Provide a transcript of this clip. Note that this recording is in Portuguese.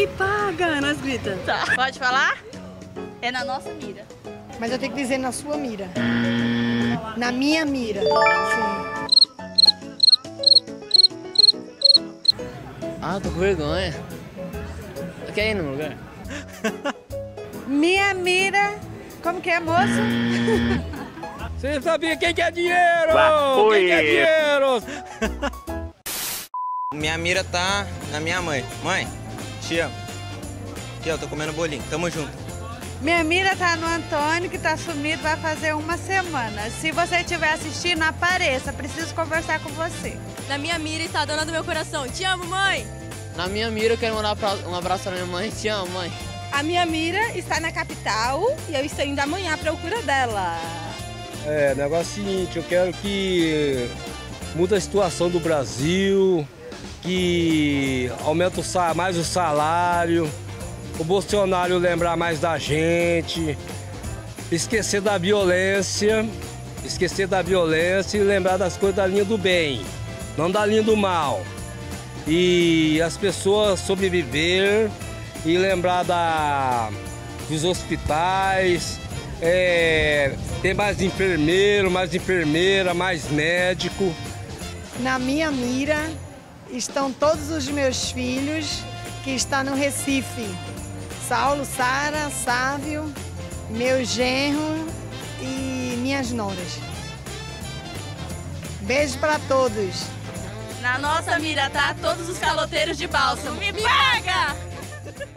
Me paga! Nós grita. Tá. Pode falar? É na nossa mira. Mas eu tenho que dizer na sua mira. Na minha mira. Sim. Ah, tô com vergonha. Quer ir no lugar? Minha mira. Como que é, moça? Você sabia quem quer dinheiro? Quem quer dinheiro? Minha mira tá na minha mãe. Mãe, te amo. Aqui, ó, tô comendo bolinho. Tamo junto. Minha mira tá no Antônio, que tá sumido, vai fazer uma semana. Se você estiver assistindo, apareça. Preciso conversar com você. Na minha mira está a dona do meu coração. Te amo, mãe! Na minha mira eu quero mandar um abraço pra minha mãe. Te amo, mãe. A minha mira está na capital e eu estou indo amanhã à procura dela. O negócio é o seguinte, eu quero que mude a situação do Brasil, que aumente mais o salário, o Bolsonaro lembrar mais da gente, esquecer da violência e lembrar das coisas da linha do bem, não da linha do mal. E as pessoas sobreviver e lembrar dos hospitais, ter mais enfermeiro, mais enfermeira, mais médico. Na minha mira estão todos os meus filhos que estão no Recife. Saulo, Sara, Sávio, meu genro e minhas noras. Beijo para todos. Na nossa mira tá todos os caloteiros de bálsamo. Me paga!